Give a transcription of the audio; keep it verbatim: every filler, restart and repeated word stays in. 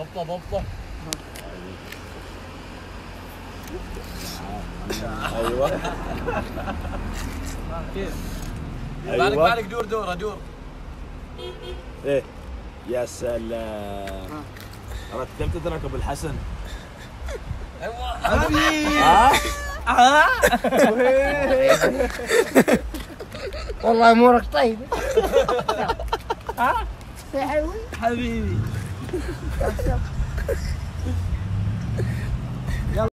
ضبطه ضبطه. ايوه كيف؟ ايوه بالك بالك دور دوره دور. ايه يا سلام. رتبت تركب الحسن. ايوه حبيبي. ها والله امورك طيبه. ها يا حلوي حبيبي.